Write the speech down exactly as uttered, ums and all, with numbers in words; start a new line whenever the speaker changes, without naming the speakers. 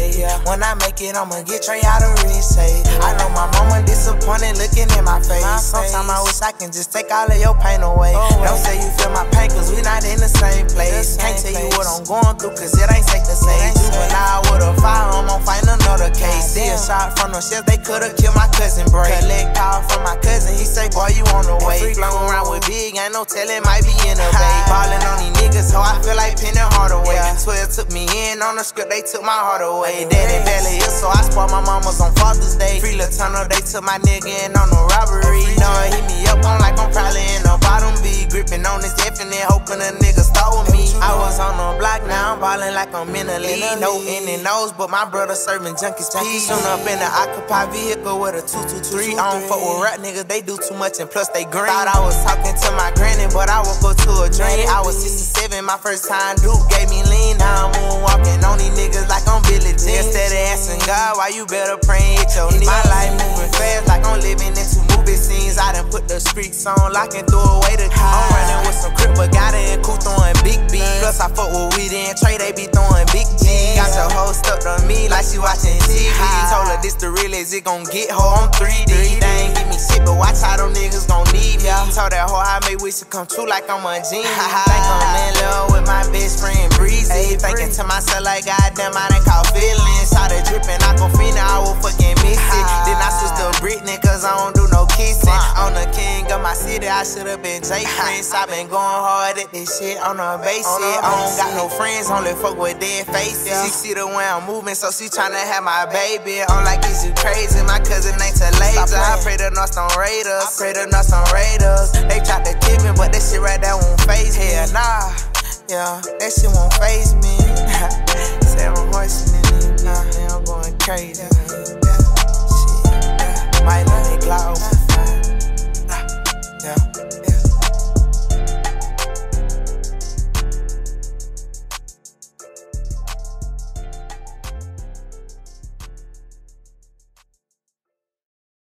way. When I make it, I'ma get Trey out of risk. I know my mama disappointed looking in my face. Sometimes I wish I can just take all of your pain away. Don't say you feel my pain, cause we not in the same place. Can't tell you what I'm going through, cause it ain't safe to say. Juvenile with a firearm, I'm fighting another case. See a shot from the shells, they could've killed my cousin Bray. Collect call from my cousin, he say, boy, you on the way. Flown around with big, ain't no telling, might be in a bay. Ballin' on these niggas, so I feel like pinning Hardaway. twelve took me in on the script, they took my heart away. Daddy barely ill, so I spoiled my mama's on Father's Day. Free Latino, they took my nigga in on the robbery. No, hit me up on like I'm probably in the bottom B. Gripping on this definite, hoping a nigga stole with me. I was on the block, now I'm ballin' like I'm in a league. No in and nose, but my brother serving junkies peas. Soon up in the occupied vehicle with a two two three. I don't fuck with rap niggas, they do too much and plus they green. Thought I was talking to my granny, but I woke up to a dream. I was sixty-seven, my first time Duke gave me lean. Now I'm moonwalking on these niggas like I'm Billie Jean. Instead of asking God why, you better pray and hit your knees. My life moving fast like I'm living into movie scenes. I done put the streaks on, locking through away the key. I'm running with some crip, but got it in cool throwing big B. Plus I fuck with weed and Trey, they be throwing big G. Got your hoe stuck to me like she watching T V. Told her this the realest, it gon' get her on three D. They ain't give me shit, but watch how them niggas gon' need me. Told that hoe I make wish to come true like I'm a genie. Think I'm in love with my best friend Breezy. Thinking to myself like, goddamn, I done caught feelings. Saw the drippin', Aquafina, I will fucking miss it. Then I switched to Britney, cause I don't do no kissing. I'm the king of my city, I should've been Jay Prince. I been going hard at this shit on the basic. I don't got no friends, only fuck with dead faces. She see the way I'm moving, so she tryna have my baby. I'm like, is you crazy? My cousin ain't till later. I pray the North don't raid us. I pray the North don't raid us. They tried to kill me, but that shit right there won't faze me. Hell nah, yeah, that shit won't faze me. Seven horsemen.